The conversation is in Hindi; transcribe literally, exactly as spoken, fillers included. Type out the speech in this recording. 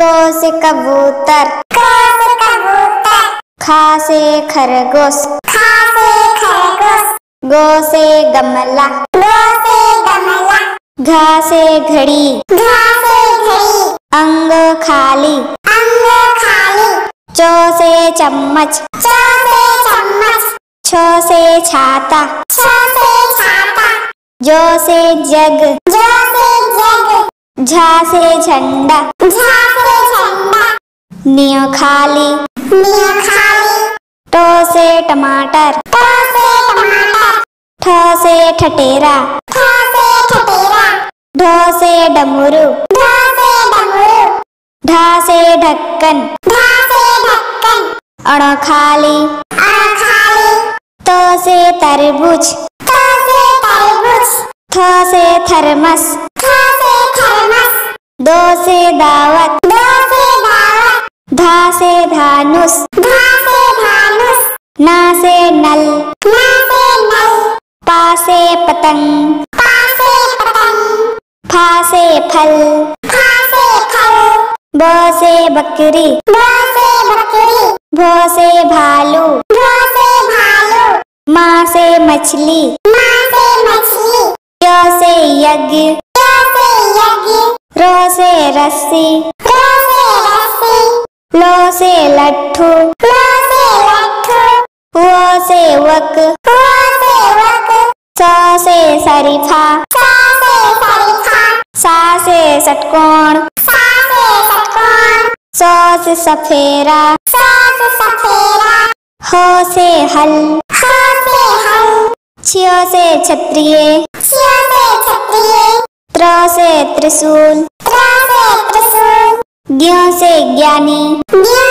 क से कबूतर, क से कबूतर। ख से खरगोश, ख से खरगोश। ग से गमला, ग से गमला। घ से घड़ी, घ से घड़ी। अंग खाली, अंग खाली। च से चम्मच, च से चम्मच। छ से छाता, छ से छाता। ज से जग, ज से जग। झ से झंडा, झ से झंडा। न्य खाली, न्य खाली। ट से टमाटर, ट से टमाटर। ठ से ठठेरा, ठ से ठठेरा। ढ से डमरू, ढ से डमरू। ढ से ढक्कन, ढ से ढक्कन। अण खाली, अण खाली। त से तरबूज, त से तरबूज। थ से थर्मस, थ से थर्मस। द से दावत, द से दावत। ध से धानुष, ध से धानुष। न से नल, न से नल। प से पतंग, प से पतंग। फ से फल, फ से फल। ब से बकरी, ब से बकरी। भ से भालू, भ से भालू। म से मछली, म से मछली। य से यज्ञ, य से यज्ञ। र से रस्सी, र से रस्सी। ल से लट्ठू, ल से लट्ठू। व से वक, व से वक। स से शरीफा, स से शरीफा। सा से षटकोण, सा से षटकोण। स से सफेरा, स से सफेरा। ह से हल, ह से हल। क्ष से क्षत्रिय, क्ष से क्षत्रिय। त्र से त्रिशूल, त्र से त्रिशूल। ज्ञ से ज्ञानी, ज्ञ